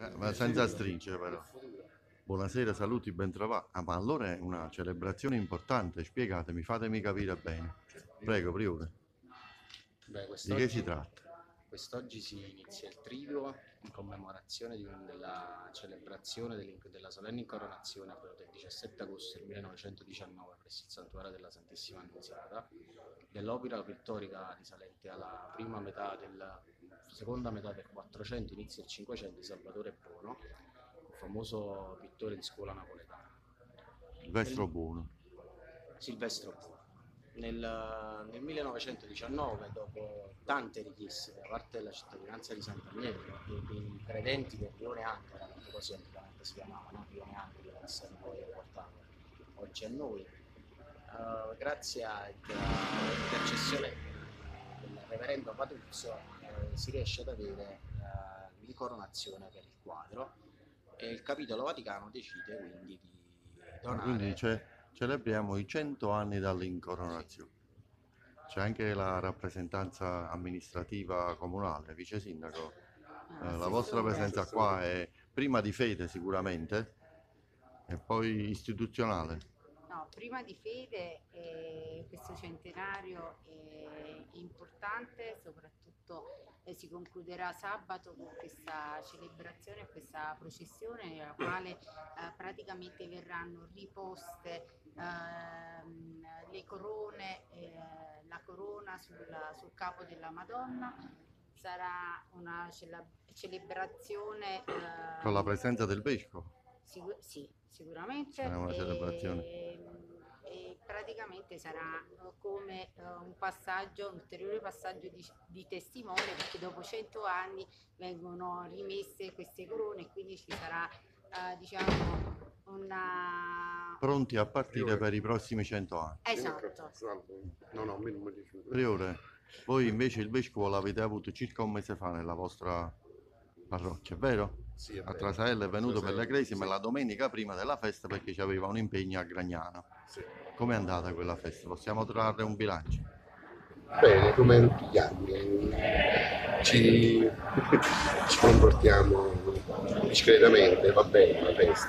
Ma senza stringere però. Buonasera, saluti, ben trovato. Ah, ma allora è una celebrazione importante, spiegatemi, fatemi capire bene. Prego, Priore, Beh, di che si tratta? quest'oggi si inizia il trivio in commemorazione della celebrazione della solenne incoronazione proprio del 17 agosto del 1919 presso il Santuario della Santissima Annunziata, dell'opera pittorica risalente alla seconda metà del 400, inizio del 500 di Salvatore Bono, un famoso pittore di scuola napoletana. Silvestro Buono. Silvestro Bono. Nel 1919, dopo tante richieste da parte della cittadinanza di Sant'Agnello e dei credenti del Rione Angara, perché così anticamente si chiamavano Rione Angara, che è stato poi portato oggi a noi, grazie all'intercessione del reverendo Patuzzo si riesce ad avere l'incoronazione per il quadro e il Capitolo Vaticano decide quindi di donare. Quindi celebriamo i 100 anni dall'incoronazione. C'è anche la rappresentanza amministrativa comunale, vice sindaco. La vostra presenza qua è prima di fede sicuramente e poi istituzionale. No, prima di fede questo centenario è importante, soprattutto si concluderà sabato con questa celebrazione, questa processione nella quale praticamente verranno riposte le corone, la corona sul capo della Madonna. Sarà una celebrazione Con la presenza del vescovo. Sì, sicuramente. Sarà una celebrazione. E praticamente sarà come un ulteriore passaggio di testimone, perché dopo 100 anni vengono rimesse queste corone e quindi ci sarà diciamo una... Pronti a partire per i prossimi 100 anni. Esatto. Priore, voi invece il vescovo l'avete avuto circa un mese fa nella vostra parrocchia, vero? Sì, a Trasella è venuto per la Cresima la domenica prima della festa perché aveva un impegno a Gragnano. Sì. Com'è andata quella festa? Possiamo trarre un bilancio? Bene, come tutti gli anni. Ci comportiamo discretamente, va bene la festa.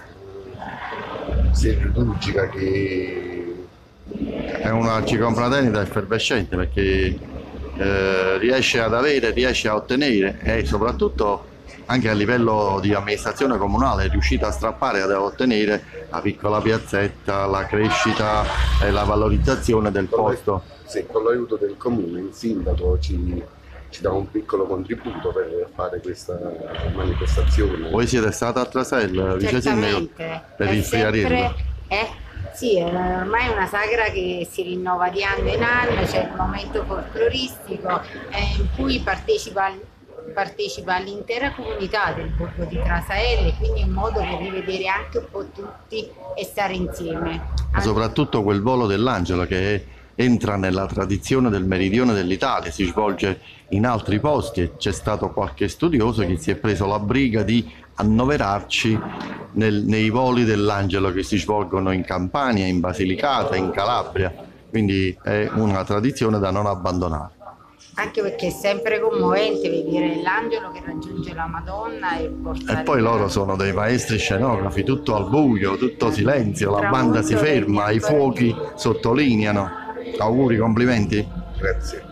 Sia liturgica che... È una circonfraternita effervescente perché riesce ad avere, riesce a ottenere e soprattutto anche a livello di amministrazione comunale è riuscita a strappare ad ottenere la piccola piazzetta, la crescita e la valorizzazione del posto. Sì, con l'aiuto del comune il sindaco ci dà un piccolo contributo per fare questa manifestazione. Voi siete stata a Trasella, vice sindaco, per il Friariello. Sì, ormai è una sagra che si rinnova di anno in anno, c'è il momento folcloristico in cui partecipa l'intera comunità del borgo di Trasaelle, quindi è un modo per rivedere anche un po' tutti e stare insieme. Ma soprattutto quel volo dell'angelo che entra nella tradizione del meridione dell'Italia, si svolge in altri posti e c'è stato qualche studioso che si è preso la briga di annoverarci nei voli dell'angelo che si svolgono in Campania, in Basilicata, in Calabria, quindi è una tradizione da non abbandonare. Anche perché è sempre commovente vedere l'angelo che raggiunge la Madonna e portare... E poi loro sono dei maestri scenografi, tutto al buio, tutto silenzio, la banda si ferma, i fuochi sottolineano. Auguri, complimenti. Grazie.